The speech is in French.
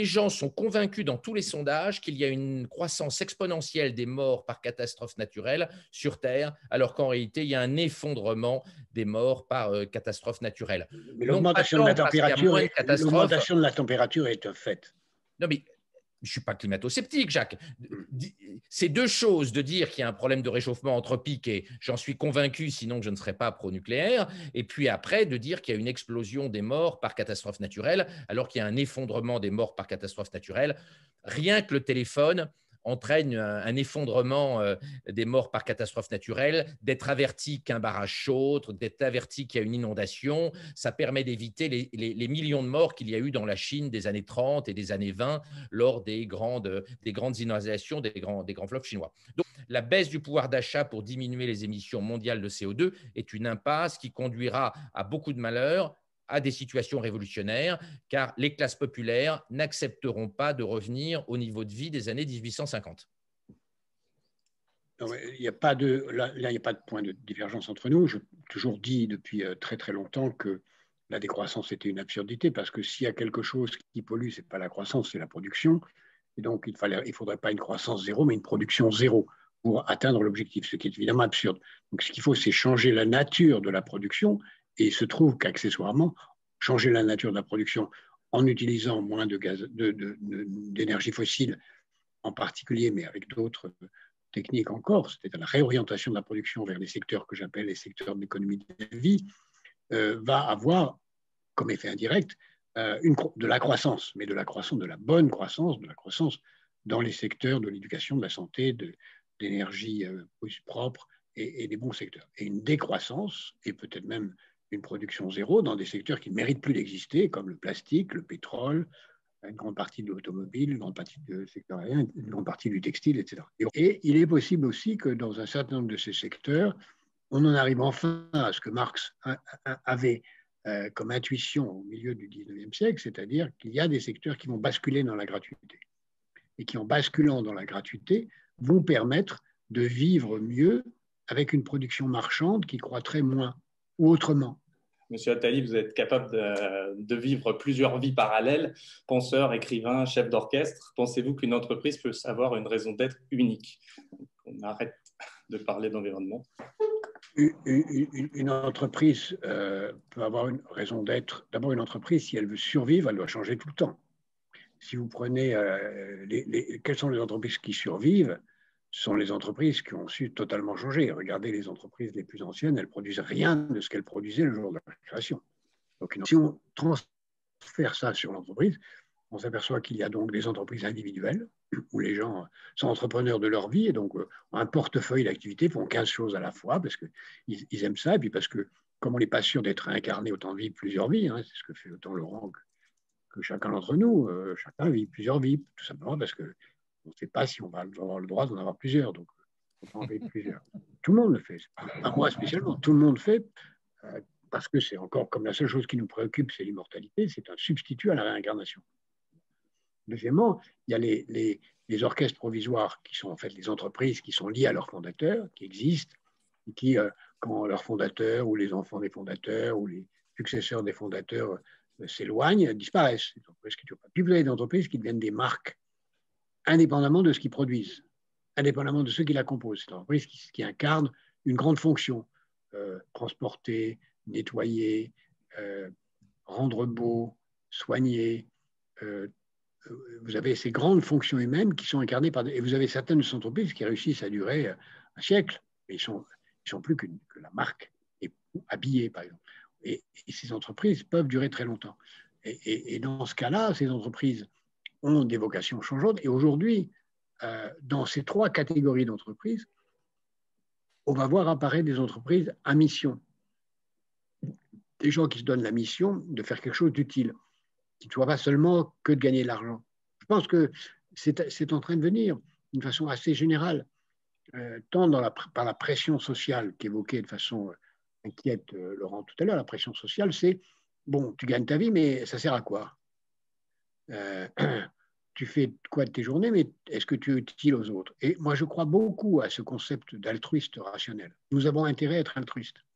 les gens sont convaincus dans tous les sondages qu'il y a une croissance exponentielle des morts par catastrophe naturelle sur Terre, alors qu'en réalité, il y a un effondrement des morts par catastrophe naturelle. Mais Non pas l'augmentation de la tant parce qu'il y a température moins de catastrophes. est un fait. Non, mais je ne suis pas climato-sceptique, Jacques. C'est deux choses de dire qu'il y a un problème de réchauffement anthropique, et j'en suis convaincu, sinon je ne serais pas pro-nucléaire, et puis après de dire qu'il y a une explosion des morts par catastrophe naturelle, alors qu'il y a un effondrement des morts par catastrophe naturelle. Rien que le téléphone entraîne un effondrement des morts par catastrophe naturelle, d'être averti qu'un barrage saute, d'être averti qu'il y a une inondation. Ça permet d'éviter les millions de morts qu'il y a eu dans la Chine des années 30 et des années 20 lors des grandes inondations des grands fleuves chinois. Donc, la baisse du pouvoir d'achat pour diminuer les émissions mondiales de CO2 est une impasse qui conduira à beaucoup de malheurs, à des situations révolutionnaires, car les classes populaires n'accepteront pas de revenir au niveau de vie des années 1850. Il n'y a pas de, là, il n'y a pas de point de divergence entre nous. J'ai toujours dit depuis très très longtemps que la décroissance était une absurdité, parce que s'il y a quelque chose qui pollue, ce n'est pas la croissance, c'est la production. Et donc, il ne faudrait pas une croissance zéro, mais une production zéro pour atteindre l'objectif, ce qui est évidemment absurde. Donc, ce qu'il faut, c'est changer la nature de la production, et il se trouve qu'accessoirement, changer la nature de la production en utilisant moins de gaz, d'énergie fossile en particulier, mais avec d'autres techniques encore, c'est-à-dire la réorientation de la production vers les secteurs que j'appelle les secteurs de l'économie de la vie, va avoir comme effet indirect de la croissance, mais de la croissance, de la bonne croissance, de la croissance dans les secteurs de l'éducation, de la santé, de l'énergie propre et des bons secteurs. Et une décroissance, et peut-être même une production zéro dans des secteurs qui ne méritent plus d'exister, comme le plastique, le pétrole, une grande partie de l'automobile, une grande partie du secteur aérien, une grande partie du textile, etc. Et il est possible aussi que dans un certain nombre de ces secteurs, on en arrive enfin à ce que Marx avait comme intuition au milieu du 19e siècle, c'est-à-dire qu'il y a des secteurs qui vont basculer dans la gratuité et qui, en basculant dans la gratuité, vont permettre de vivre mieux avec une production marchande qui croîtrait moins ou autrement. Monsieur Attali, vous êtes capable de vivre plusieurs vies parallèles, penseur, écrivain, chef d'orchestre. Pensez-vous qu'une entreprise peut avoir une raison d'être unique? On arrête de parler d'environnement. Une entreprise peut avoir une raison d'être. D'abord, une entreprise, si elle veut survivre, elle doit changer tout le temps. Si vous prenez quelles sont les entreprises qui survivent, ce sont les entreprises qui ont su totalement changer. Regardez les entreprises les plus anciennes, elles produisent rien de ce qu'elles produisaient le jour de la création. Donc, si on transfère ça sur l'entreprise, on s'aperçoit qu'il y a donc des entreprises individuelles où les gens sont entrepreneurs de leur vie et donc ont un portefeuille d'activités, font 15 choses à la fois parce qu'ils aiment ça, et puis parce que, comme on n'est pas sûr d'être incarné autant de vies, plusieurs vies, hein, c'est ce que fait autant Laurent que chacun d'entre nous, chacun vit plusieurs vies, tout simplement parce qu'on ne sait pas si on va avoir le droit d'en avoir plusieurs, donc on en vit plusieurs. Tout le monde le fait, pas moi spécialement, tout le monde le fait, parce que c'est encore comme la seule chose qui nous préoccupe, c'est l'immortalité, c'est un substitut à la réincarnation. Deuxièmement, il y a les orchestres provisoires qui sont en fait les entreprises qui sont liées à leurs fondateurs, qui existent, et qui, quand leurs fondateurs ou les enfants des fondateurs ou les successeurs des fondateurs s'éloignent, disparaissent. Puis vous avez des entreprises qui deviennent des marques, indépendamment de ce qu'ils produisent, indépendamment de ceux qui la composent. C'est une entreprise qui incarne une grande fonction, transporter, nettoyer, rendre beau, soigner. Vous avez ces grandes fonctions humaines qui sont incarnées par et vous avez certaines entreprises qui réussissent à durer un siècle, mais ils sont plus que la marque et habillée, par exemple. Et ces entreprises peuvent durer très longtemps. Et dans ce cas-là, ces entreprises ont des vocations changeantes. Et aujourd'hui, dans ces trois catégories d'entreprises, on va voir apparaître des entreprises à mission. Des gens qui se donnent la mission de faire quelque chose d'utile, qui ne soit pas seulement que de gagner de l'argent. Je pense que c'est en train de venir d'une façon assez générale, tant par la pression sociale qu'évoquait de façon inquiète Laurent tout à l'heure. La pression sociale, c'est, bon, tu gagnes ta vie, mais ça sert à quoi? Tu fais quoi de tes journées, mais est-ce que tu es utile aux autres? Et moi, je crois beaucoup à ce concept d'altruiste rationnel. Nous avons intérêt à être altruistes.